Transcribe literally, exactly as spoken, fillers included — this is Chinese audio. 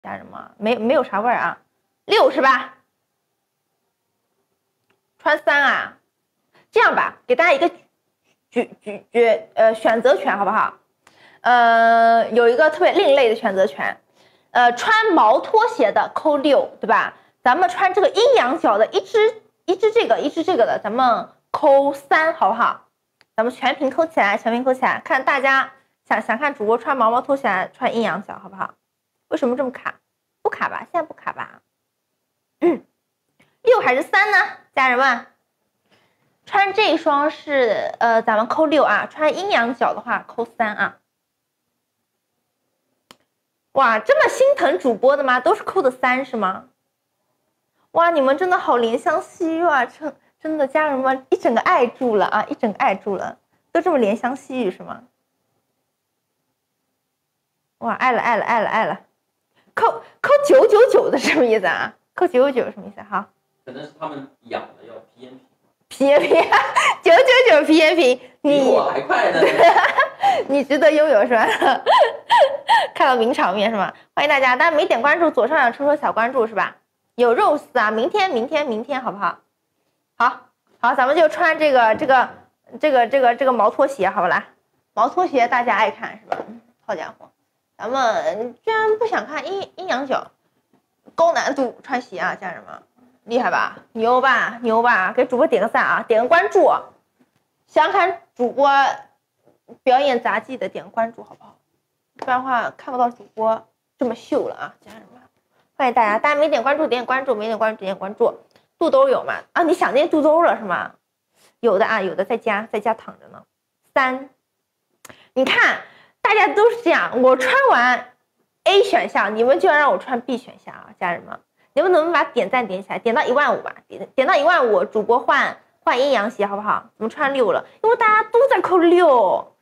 家人们，没没有啥味儿啊，六是吧？穿三啊，这样吧，给大家一个举举举呃选择权好不好？呃，有一个特别另类的选择权，呃，穿毛拖鞋的扣六，对吧？咱们穿这个阴阳脚的，一只一只这个，一只这个的，咱们扣三，好不好？咱们全屏扣起来，全屏扣起来，看大家想想看主播穿毛毛拖鞋穿阴阳脚，好不好？为什么这么卡？不卡吧？现在不卡吧？嗯，六还是三呢？家人们，穿这一双是呃，咱们扣六啊，穿阴阳脚的话扣三啊。哇，这么心疼主播的吗？都是扣的三是吗？哇，你们真的好怜香惜玉啊！真真的，家人们一整个爱住了啊，一整个爱住了，都这么怜香惜玉是吗？哇，爱了爱了爱了爱了，扣扣九九九的什么意思啊？扣九九九什么意思？好， 可能是他们养的要 P N P。 P N P 九九九 P N P， 你比我还快呢。 你值得拥有是吧？看到名场面是吗？欢迎大家，大家没点关注，左上角抽抽小关注是吧？有肉丝啊，明天明天明天好不好？好，好，咱们就穿这个这个这个这个这个毛拖鞋，好不啦？毛拖鞋大家爱看是吧？好家伙，咱们居然不想看阴阴阳脚，高难度穿鞋啊，家人们，厉害吧？牛吧？牛吧？给主播点个赞啊，点个关注。想看主播表演杂技的，点个关注好不好？不然的话看不到主播这么秀了啊，家人们，欢迎大家，大家没点关注点点关注，没点关注点点关注。肚兜有吗？啊，你想念肚兜了是吗？有的啊，有的在家，在家躺着呢。三，你看大家都是这样，我穿完 A 选项，你们就要让我穿 B 选项啊，家人们，你们能不能把点赞点起来，点到一万五吧，点点到一万五，主播换换阴阳鞋好不好？怎么穿六了？因为大家都在扣六，